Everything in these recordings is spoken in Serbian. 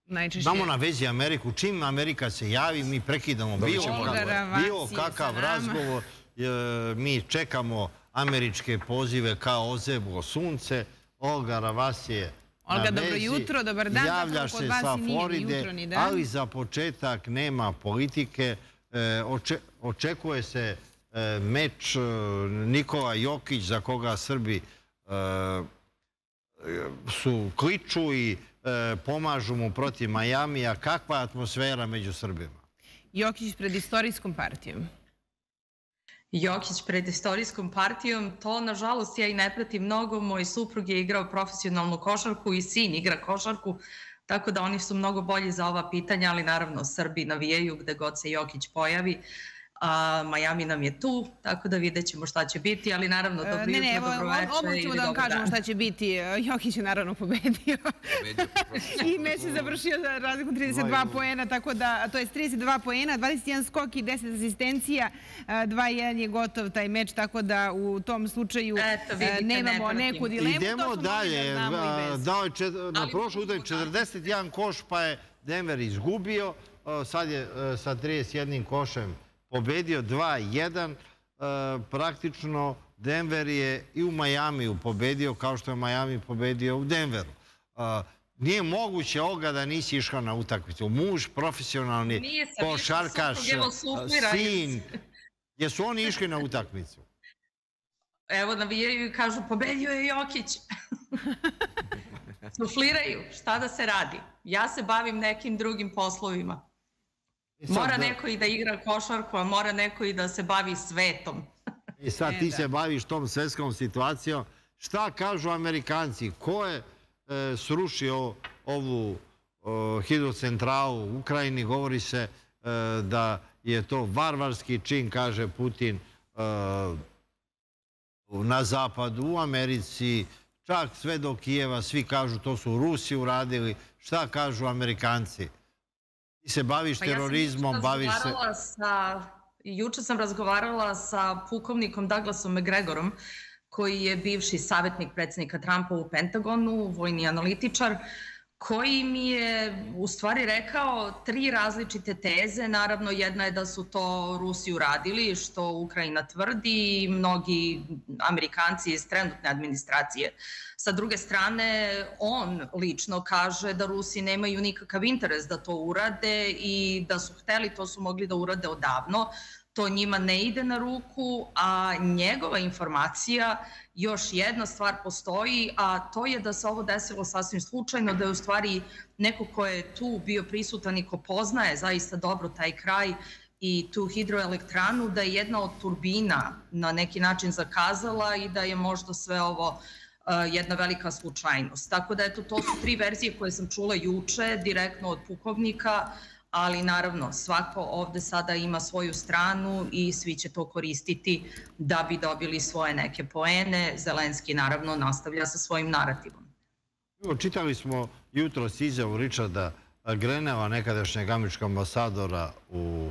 Znamo na vezi Ameriku. Čim Amerika se javi, mi prekidamo bilo kakav razgovor. Mi čekamo američke pozive kao ozeblo sunce. Olga Ravas je na vezi. Olga, dobro jutro, dobar dan. Javljaš se sa Floride, ali za početak nema politike. Očekuje se meč Nikola Jokić, za koga Srbi su kliču i pomažu mu protiv Majamija. Kakva je atmosfera među Srbima? Jokić pred istorijskom partijom. Jokić pred istorijskom partijom, to nažalost ja i ne pratim mnogo. Moj suprug je igrao profesionalnu košarku i sin igra košarku, tako da oni su mnogo bolji za ova pitanja, ali naravno Srbi navijaju gde god se Jokić pojavi. Miami nam je tu, tako da vidjet ćemo šta će biti, ali naravno dobro jutro, dobroveče. Odmah ćemo da vam kažemo šta će biti. Jokić je naravno pobedio. I meč je završio za razliku 32 poena, tako da, to je 32 poena, 21 skok i 10 asistencija, 2-1 je gotov taj meč, tako da u tom slučaju nemamo neku dilemu. Idemo dalje. Na prošlu utakmicu 41 koš, pa je Denver izgubio, sad je sa 31 košem pobedio 2-1. Praktično Denver je i u Majamiju pobedio kao što je Majami pobedio u Denveru. Nije moguće, Olga, da nisi išla na utakmicu. Muž, profesionalni košarkaš, sin. Jesu oni išli na utakmicu? Evo, navijaju i kažu pobedio je Jokić. Sufliraju. Šta da se radi? Ja se bavim nekim drugim poslovima. Mora neko i da igra košarku, a mora neko i da se bavi svetom. I sad ti se baviš tom svetskom situacijom. Šta kažu Amerikanci? Ko je srušio ovu hidrocentralu u Ukrajini? Govori se da je to varvarski čin, kaže Putin, na zapadu, u Americi, čak sve do Kijeva. Svi kažu to su Rusi uradili. Šta kažu Amerikanci? Ti se baviš terorizmom, baviš se... Juče sam razgovarala sa pukovnikom Douglasom McGregorom, koji je bivši savjetnik predsjednika Trumpa u Pentagonu, vojni analitičar, koji mi je u stvari rekao 3 različite teze. Naravno, jedna je da su to Rusi uradili, što Ukrajina tvrdi, i mnogi Amerikanci iz trenutne administracije. Sa druge strane, on lično kaže da Rusi nemaju nikakav interes da to urade i da su hteli, to su mogli da urade odavno. To njima ne ide na ruku, a njegova informacija, još jedna stvar postoji, a to je da se ovo desilo sasvim slučajno, da je u stvari neko ko je tu bio prisutan i ko poznaje zaista dobro taj kraj i tu hidroelektranu, da je jedna od turbina na neki način zakazala i da je možda sve ovo jedna velika slučajnost. Tako da, eto, to su 3 verzije koje sam čula juče, direktno od pukovnika, ali naravno svako ovde sada ima svoju stranu i svi će to koristiti da bi dobili svoje neke poene. Zelenski naravno nastavlja sa svojim narativom. Čitali smo jutros izjavu Richarda Grenella, nekadašnjeg američkog ambasadora u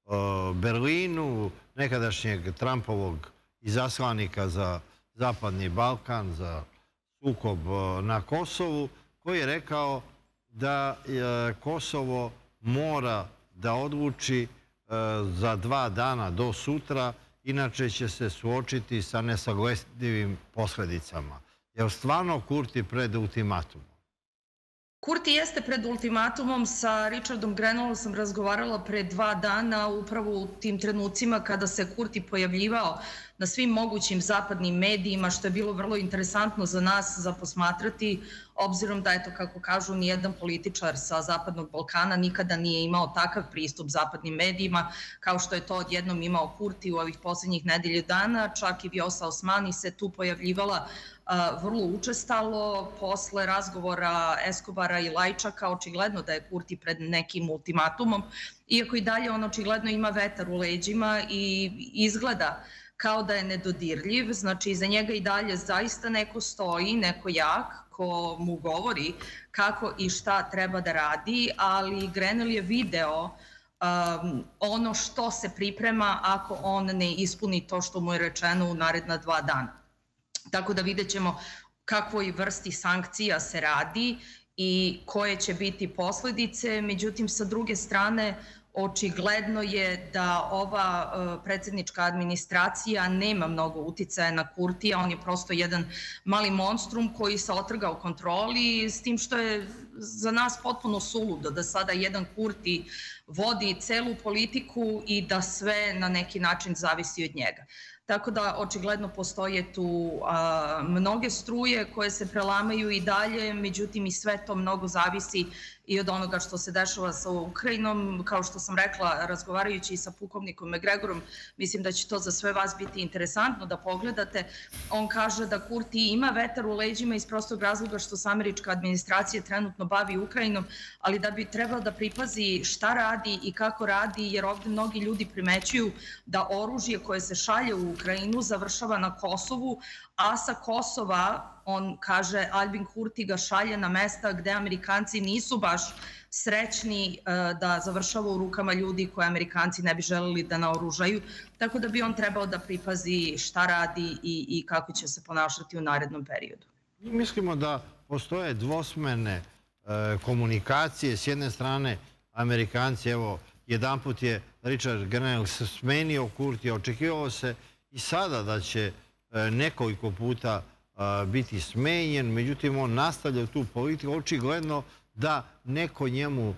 Berlinu, nekadašnjeg Trumpovog izaslanika za Zapadni Balkan, za sukob na Kosovu, koji je rekao da Kosovo mora da odluči za 2 dana do sutra, inače će se suočiti sa nesagledivim posledicama. Je stvarno Kurti pred ultimatumom? Kurti jeste pred ultimatumom. Sa Richardom Grenellom sam razgovarala pre 2 dana, upravo u tim trenucima kada se Kurti pojavljivao na svim mogućim zapadnim medijima, što je bilo vrlo interesantno za nas za posmatrati, obzirom da, eto, kako kažu, nijedan političar sa Zapadnog Balkana nikada nije imao takav pristup zapadnim medijima, kao što je to odjednom imao Kurti u ovih poslednjih nedelju dana. Čak i Vjosa Osmani se tu pojavljivala vrlo učestalo. Posle razgovora Eskobara i Lajčaka očigledno da je Kurti pred nekim ultimatumom, iako i dalje on očigledno ima vetar u leđima i izgleda kao da je nedodirljiv. Znači, iza njega i dalje zaista neko stoji, neko jak, ko mu govori kako i šta treba da radi, ali Grenell je video ono što se priprema ako on ne ispuni to što mu je rečeno u naredna 2 dana. Tako da vidjet ćemo kakvoj vrsti sankcija se radi i koje će biti posledice. Međutim, sa druge strane, očigledno je da ova predsjednička administracija nema mnogo uticaja na Kurtija, on je prosto jedan mali monstrum koji se otrgao kontroli, s tim što je za nas potpuno suludo da sada jedan Kurti vodi celu politiku i da sve na neki način zavisi od njega. Tako da očigledno postoje tu mnoge struje koje se prelamaju i dalje, međutim i sve to mnogo zavisi i od onoga što se dešava sa Ukrajinom. Kao što sam rekla, razgovarajući sa pukovnikom McGregorom, mislim da će to za sve vas biti interesantno da pogledate. On kaže da Kurti ima vetar u leđima iz prostog razloga što se američka administracija trenutno bavi Ukrajinom, ali da bi trebalo da pripazi šta radi i kako radi, jer ovdje mnogi ljudi primećuju da oružje koje se šalje u Ukrajinu završava na Kosovu, a sa Kosova, on kaže, Albin Kurti ga šalje na mesta gde Amerikanci nisu baš srećni da završava u rukama ljudi koje Amerikanci ne bi želeli da naoružaju, tako da bi on trebao da pripazi šta radi i kako će se ponašati u narednom periodu. Mi mislimo da postoje dvosmerne komunikacije. S jedne strane, Amerikanci, evo, jedanput je Richard Grenell smenio Kurtija, očekivao se i sada da će nekoliko puta biti smenjen, međutim on nastavlja tu politiku, očigledno da neko njemu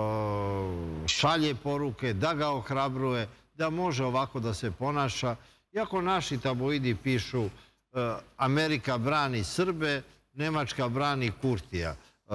šalje poruke, da ga ohrabruje, da može ovako da se ponaša. Iako naši tabloidi pišu Amerika brani Srbe, Nemačka brani Kurtija.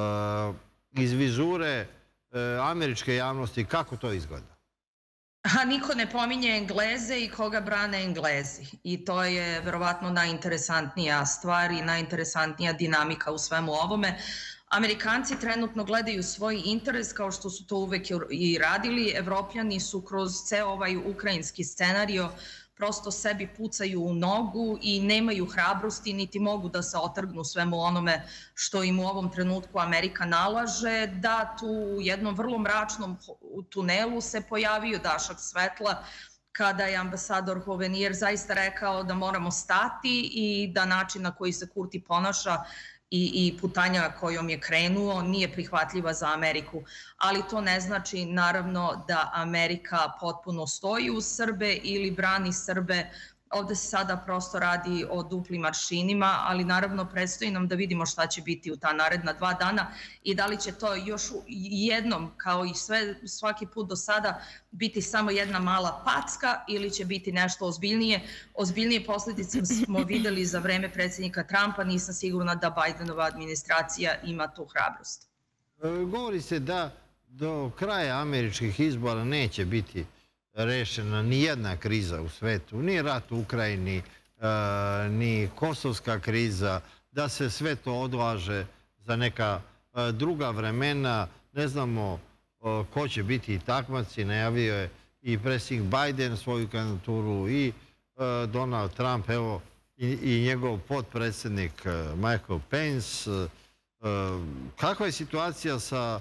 Iz vizure američke javnosti, kako to izgleda? A niko ne pominje Engleze i koga brane Englezi. I to je verovatno najinteresantnija stvar i najinteresantnija dinamika u svemu ovome. Amerikanci trenutno gledaju svoj interes kao što su to uvek i radili. Evropljani su kroz ceo ovaj ukrajinski scenario prosto sebi pucaju u nogu i nemaju hrabrosti niti mogu da se otrgnu svemu onome što im u ovom trenutku Amerika nalaže, da tu u jednom vrlo mračnom tunelu se pojavio dašak svetla kada je ambasador Hovenier zaista rekao da moramo stati i da način na koji se Kurti ponaša i putanja kojom je krenuo nije prihvatljiva za Ameriku. Ali to ne znači naravno da Amerika potpuno stoji uz Srbe ili brani Srbe. Ovde se sada prosto radi o duplim aršinima, ali naravno predstoji nam da vidimo šta će biti u ta naredna 2 dana i da li će to još jednom, kao i svaki put do sada, biti samo jedna mala packa ili će biti nešto ozbiljnije. Ozbiljnije posljedice smo videli za vreme predsjednika Trumpa, nisam sigurna da Bidenova administracija ima tu hrabrost. Govori se da do kraja američkih izbora neće biti rešena ni jedna kriza u svetu, ni rat u Ukrajini, ni kosovska kriza, da se sve to odlaže za neka druga vremena. Ne znamo ko će biti takmaci, najavio je i predsjednik Biden svoju kandidaturu i Donald Trump, evo i njegov potpredsjednik Michael Pence. Kakva je situacija sa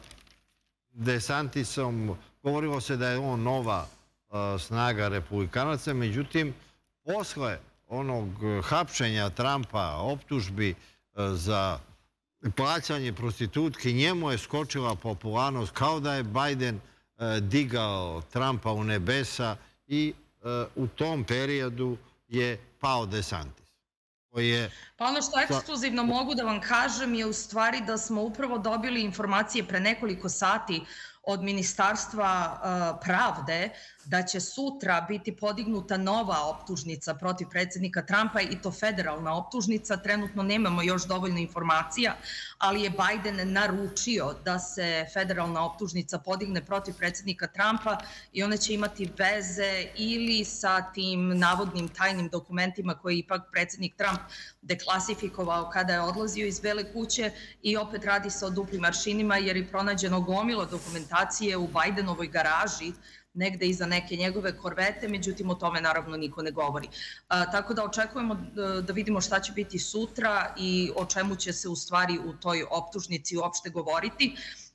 DeSantisom? Govorilo se da je on nova snaga republikanaca, međutim, posle onog hapšenja Trumpa, optužbi za plaćanje prostitutki, njemu je skočila popularnost kao da je Biden digao Trumpa u nebesa i u tom periodu je pao DeSantis. Pa ono što ekskluzivno mogu da vam kažem je u stvari da smo upravo dobili informacije pre nekoliko sati od Ministarstva pravde da će sutra biti podignuta nova optužnica protiv predsjednika Trumpa i to federalna optužnica. Trenutno nemamo još dovoljno informacija, ali je Biden naručio da se federalna optužnica podigne protiv predsjednika Trumpa i ona će imati veze ili sa tim navodnim tajnim dokumentima koje je ipak predsjednik Trump deklasifikovao kada je odlazio iz Bele kuće i opet radi se o duplim aršinima jer je pronađeno gomila dokumentacije u Bidenovoj garaži negde iza neke njegove korvete, međutim o tome naravno niko ne govori. Tako da očekujemo da vidimo šta će biti sutra i o čemu će se u stvari u toj optužnici uopšte govoriti.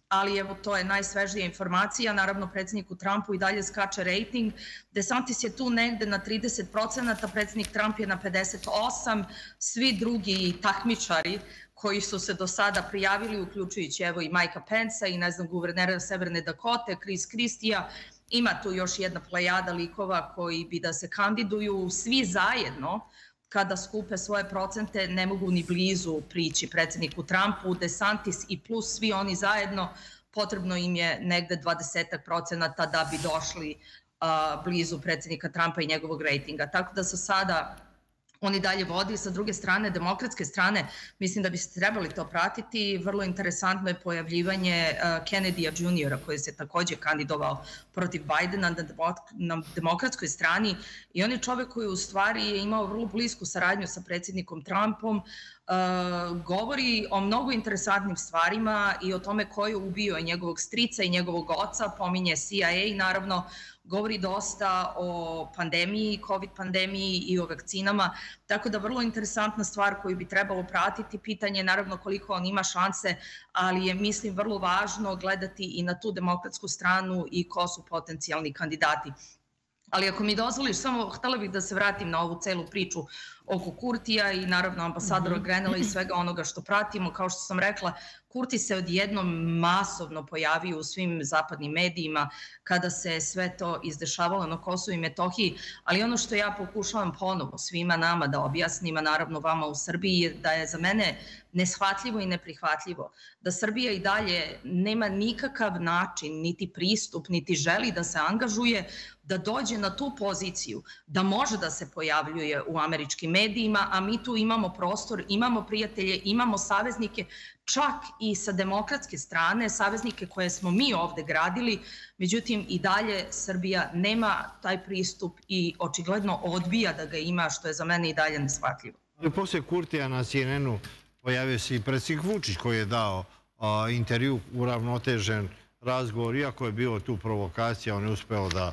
ali evo to je najsvežija informacija. Naravno, predsjedniku Trumpu i dalje skače rejting. DeSantis je tu negde na 30%, predsjednik Trump je na 58%, svi drugi takmičari koji su se do sada prijavili, uključujući evo i Mikea Pensa i ne znam guvernera Severne Dakote, Chris Christija, ima tu još jedna plejada likova koji bi da se kandiduju, svi zajedno kada skupe svoje procente ne mogu ni blizu prići predsjedniku Trumpu. DeSantis i plus svi oni zajedno potrebno im je negde 20% da bi došli blizu predsjednika Trumpa i njegovog rejtinga. Tako da su sada oni dalje vodi. Sa druge strane, demokratske strane, mislim da biste trebali to pratiti. Vrlo interesantno je pojavljivanje Kennedya Jr. koji se takođe kandidovao protiv Bidena na demokratskoj strani i on je čovek koji u stvari je imao vrlo blisku saradnju sa predsjednikom Trumpom, govori o mnogo interesantnim stvarima i o tome ko je ubio njegovog strica i njegovog oca, pominje CIA i naravno govori dosta o pandemiji, COVID pandemiji i o vakcinama, tako da vrlo interesantna stvar koju bi trebalo pratiti. Pitanje je naravno koliko on ima šanse, ali je mislim vrlo važno gledati i na tu demokratsku stranu i ko su potencijalni kandidati. Ali ako mi dozvoliš, samo htela bih da se vratim na ovu celu priču oko Kurtija i naravno ambasadora Grenela i svega onoga što pratimo. Kao što sam rekla, Kurti se odjednom masovno pojavio u svim zapadnim medijima kada se sve to izdešavalo na Kosovu i Metohiji, ali ono što ja pokušavam ponovo svima nama da objasnim, a naravno vama u Srbiji, je da je za mene neshvatljivo i neprihvatljivo da Srbija i dalje nema nikakav način, niti pristup, niti želi da se angažuje, da dođe na tu poziciju, da može da se pojavljuje u američkim medijima, a mi tu imamo prostor, imamo prijatelje, imamo saveznike, čak i sa demokratske strane, saveznike koje smo mi ovde gradili, međutim i dalje Srbija nema taj pristup i očigledno odbija da ga ima, što je za mene i dalje neshvatljivo. Posle Kurtija na CNN-u pojavio se i predsjednik Vučić koji je dao intervju, uravnotežen razgovor, iako je bilo tu provokacija, on je uspeo da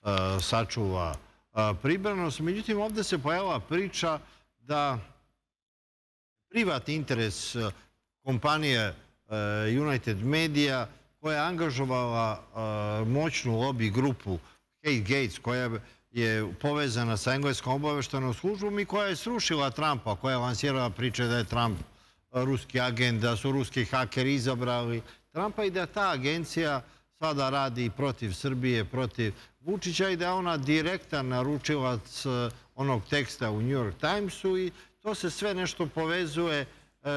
sačuva pribranost. Međutim, ovde se pojavila priča da privatni interes kompanije United Media, koja je angažovala moćnu lobby grupu Kate Gates, koja je povezana sa engleskom obaveštajnom službom i koja je srušila Trumpa, koja je lansirala priče da je Trump ruski agent, da su ruski hakeri izabrali Trumpa i da ta agencija sada radi protiv Srbije, protiv Vučića i da je ona direktan naručilac onog teksta u New York Timesu i to se sve nešto povezuje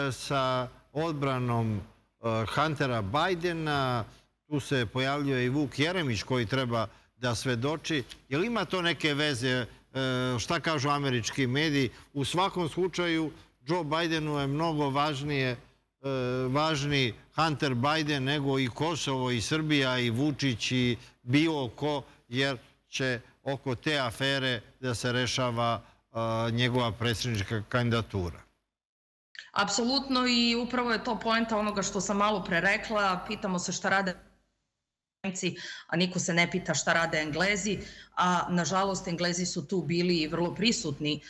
sa odbranom Huntera Bidena. Tu se pojavljuje i Vuk Jeremić koji treba da svedoči. Jel ima to neke veze? Šta kažu američki mediji? U svakom slučaju Joe Bidenu je mnogo važniji Hunter Biden nego i Kosovo i Srbija i Vučić i bilo ko, jer će oko te afere da se rešava njegova predsjednička kandidatura. Apsolutno i upravo je to poenta onoga što sam malo pre rekla. Pitamo se šta rade Nemci, a niko se ne pita šta rade Englezi, a nažalost Englezi su tu bili vrlo prisutni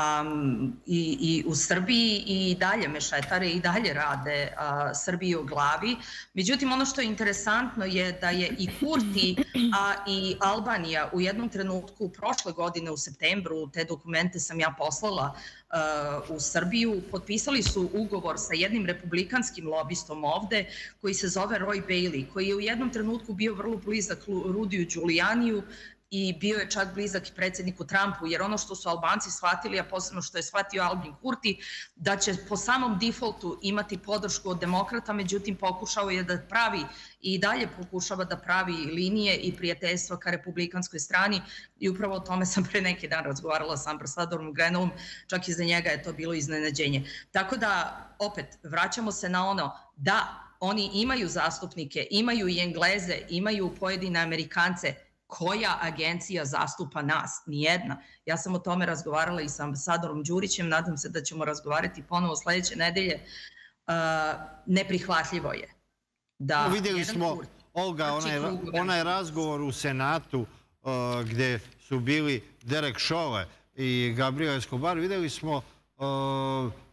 i u Srbiji i dalje mešetare i dalje rade Srbiji o glavi. Međutim, ono što je interesantno je da je i Kurti, a i Albanija u jednom trenutku prošle godine u septembru, te dokumente sam ja poslala u Srbiju, potpisali su ugovor sa jednim republikanskim lobistom ovde koji se zove Roy Bailey, koji je u jednom trenutku bio vrlo blizak Rudiju Giulianiju i bio je čak blizak i predsjedniku Trumpu, jer ono što su Albanci shvatili, a posebno što je shvatio Albin Kurti, da će po samom defaultu imati podršku od demokrata, međutim pokušao je da pravi i dalje pokušava da pravi linije i prijateljstva ka republikanskoj strani i upravo o tome sam pre neki dan razgovarala sa ambasadorom Grenelom, čak i za njega je to bilo iznenađenje. Tako da, opet, vraćamo se na ono da oni imaju zastupnike, imaju i Engleze, imaju pojedine Amerikance. Koja agencija zastupa nas? Nijedna. Ja sam o tome razgovarala i sa ambasadorom Đurićem, nadam se da ćemo razgovarati ponovo sledeće nedelje. Neprihvatljivo je. Vidjeli smo, Olga, onaj razgovor u Senatu gde su bili Derek Chauvin i Gabriel Escobar, vidjeli smo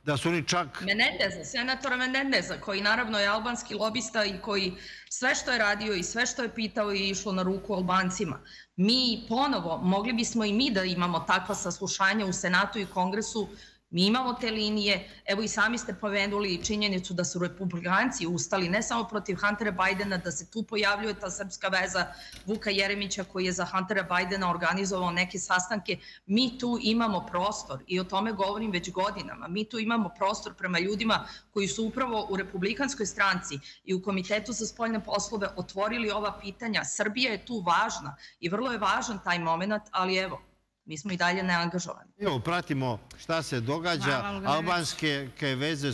Da su oni čak... Menendeza, senatora Menendeza, koji naravno je albanski lobista i koji sve što je radio i sve što je pitao je išlo na ruku Albancima. Mi ponovo, mogli bismo i mi da imamo takva saslušanja u Senatu i Kongresu. Mi imamo te linije, evo i sami ste pomenuli činjenicu da su republikanci ustali ne samo protiv Huntera Bidena, da se tu pojavljuje ta srpska veza Vuka Jeremića koji je za Huntera Bidena organizovao neke sastanke. Mi tu imamo prostor i o tome govorim već godinama. Mi tu imamo prostor prema ljudima koji su upravo u Republikanskoj stranci i u Komitetu za spoljne poslove otvorili ova pitanja. Srbija je tu važna i vrlo je važan taj moment, ali evo, mi smo i dalje neangažovani. Evo, pratimo šta se događa. Albanske veze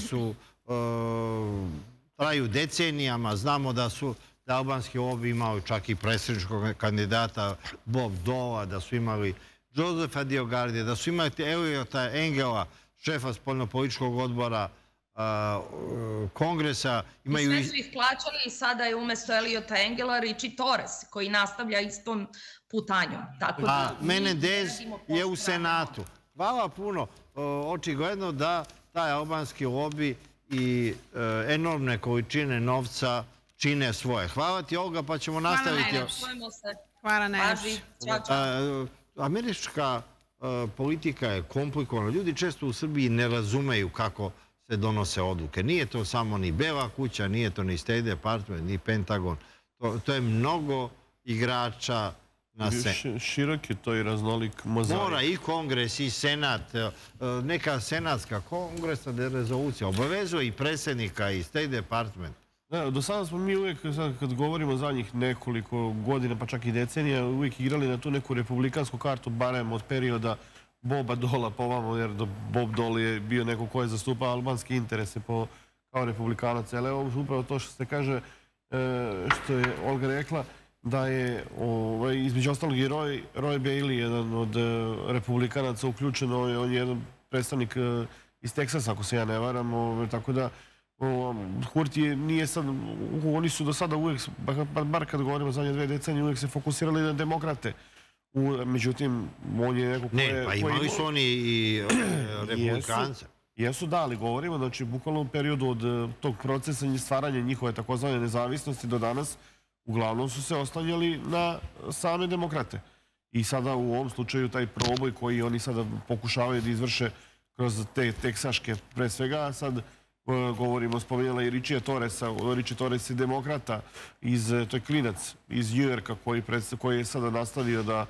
traju decenijama. Znamo da albanski lobby imao čak i predsjedničkog kandidata Bob Dola, da su imali Josefa Diogardija, da su imali Eliota Engela, šefa spoljnopolitičkog odbora Kongresa. I sve su ih plaćali i sada je umjesto Eliota Engela Richie Torres, koji nastavlja istom putanjom. A Menendez je u Senatu. Hvala puno. Očigledno da taj albanski lobby i enormne količine novca čine svoje. Hvala ti, Olga, pa ćemo nastaviti. Hvala najlepše. Američka politika je komplikovana. Ljudi često u Srbiji ne razumeju kako se donose odluke. Nije to samo ni Bela kuća, nije to ni State Department, ni Pentagon. To je mnogo igrača na sceni. Širok je to i raznolik mozaik. Mora i Kongres i Senat, neka senatska kongresna rezolucija obavezuje i predsjednika i State Department. Do sada smo mi uvijek, kad govorimo zadnjih nekoliko godina, pa čak i decenija, uvijek igrali na tu neku republikansku kartu, barem od perioda Boba Dola pa ovamo, jer Bob Dole je bio neko ko je zastupao albanske interese kao republikanac. Ali evo upravo to što se kaže, što je Olga rekla, da je između ostalog i Roy Bailey, jedan od republikanaca uključeno, on je jedan predstavnik iz Teksasa, ako se ja ne varam, tako da Kurti nije sad, oni su do sada uvijek, bar kad govorimo zadnje 2 decenije, uvijek se fokusirali na demokrate. Međutim, on je neko koje... Ne, pa imali su oni i republikance. Jesu, da, ali govorimo, znači, bukvalno u periodu od tog procesa i stvaranja njihove takozvane nezavisnosti do danas, uglavnom su se oslanjali na same demokrate. I sada u ovom slučaju taj proboj koji oni sada pokušavaju da izvrše kroz te teksaške pre svega, sad govorimo, spomenjala i Richie Torresa. Richie Torres je demokrata, to je klinac iz New Yorka koji je sada nastavio da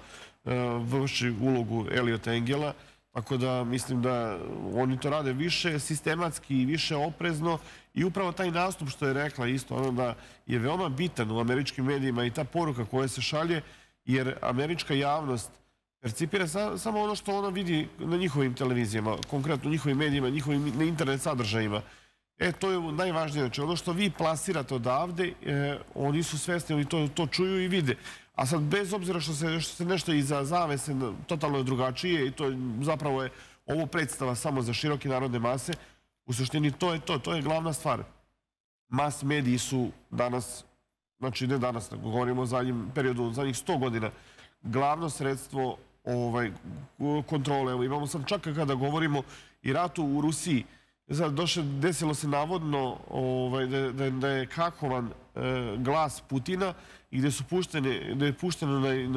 vrši ulogu Eliota Engela. Tako da mislim da oni to rade više sistematski i više oprezno i upravo taj nastup što je rekla isto, ono da je veoma bitan u američkim medijima i ta poruka koja se šalje, jer američka javnost percipira samo ono što ona vidi na njihovim televizijama, konkretno njihovim medijima, njihovim internet sadržajima. To je najvažnije. Znači, ono što vi plasirate odavde, oni su svesni, oni to čuju i vide. A sad, bez obzira što se nešto iza zavese totalno je drugačije i to zapravo je ovo predstava samo za široke narodne mase, u suštini to je to. To je glavna stvar. Mas mediji su danas, znači ne danas, govorimo o zadnjem periodu, zadnjih 100 godina, glavno sredstvo kontrole. Imamo sad čak kada govorimo i ratu u Rusiji, desilo se navodno da je hakovan glas Putina i gde je pušteno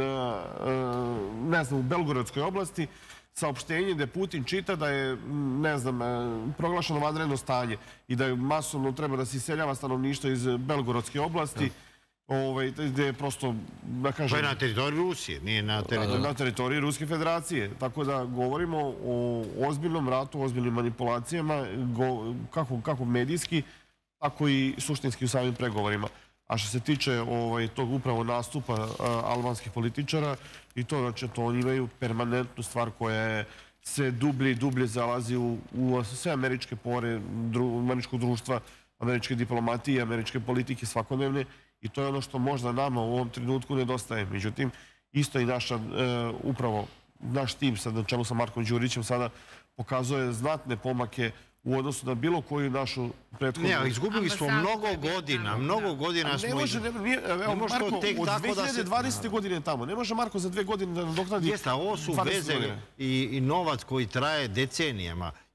u Belgorodskoj oblasti saopštenje gde Putin čita da je, ne znam, proglašeno vanredno stanje i da je masovno treba da se iseljava stanovništvo iz Belgorodske oblasti, gde je prosto, da kažem... To je na teritoriji Rusije, nije na teritoriji... Na teritoriji Ruske federacije. Tako da govorimo o ozbiljnom ratu, o ozbiljnim manipulacijama, kako medijski, tako i suštinski u samim pregovorima. A što se tiče tog upravo nastupa albanskih političara, i to, znači, to oni imaju permanentnu stvar koja je sve dublje i dublje zalazi u sve američke pore, američkog društva, američke diplomatije, američke politike svakodnevne. I to je ono što možda nama u ovom trenutku nedostaje. Međutim, isto i upravo naš tim, na čelu sa Markom Đurićem, sada pokazuje znatne pomake u odnosu na bilo koju našu prethodnu... Ne, izgubili smo mnogo godina smo... Marko, od 2020. godine tamo. Ne može Marko za 2 godine da nadoknadi... Jeste, a ovo su veze i novac koji traje decenijama. I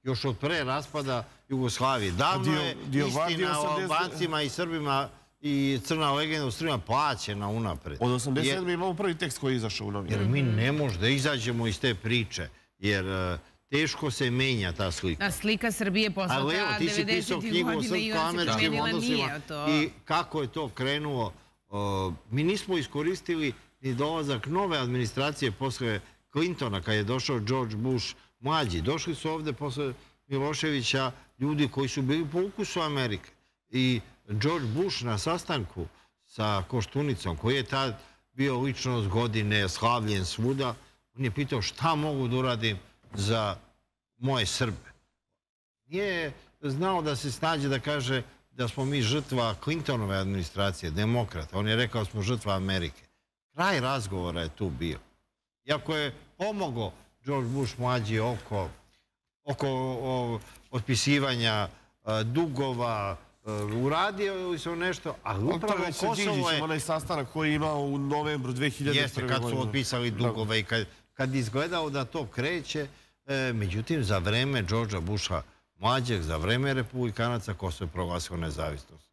još od pre raspada Jugoslavije. Davno je istina o Albancima i Srbima i crna legenda u Srbima plaćena unapred. Od 87. imamo prvi tekst koji je izašao u novinu. Jer mi ne možemo da izađemo iz te priče, jer teško se menja ta slika. A slika Srbije posle ta 90. ti si pisao knjigu o srpsko-američkim odnosima i kako je to krenulo. Mi nismo iskoristili ni dolazak nove administracije posle Clintona, kad je došao George Bush mlađi. Došli su ovde posle Miloševića ljudi koji su bili po ukusu Amerike. I George Bush na sastanku sa Koštunicom, koji je tad bio ličnost godine, slavljen svuda, on je pitao šta mogu da uradim za moje Srbe. Nije znao da se snađe da kaže da smo mi žrtva Clintonove administracije, demokrata. On je rekao da smo žrtva Amerike. Kraj razgovora je tu bio. Iako je pomogao George Bush mlađi oko otpisivanja dugova, uradio li se nešto, ali upravo Kosovo je... Onaj sastanak koji je imao u novembru 2001. godine. Jeste, kad su otpisali dugove i kad izgledao da to kreće. Međutim, za vreme Georgea Busha mlađeg, za vreme republikanaca, Kosovo je proglasio nezavisnost.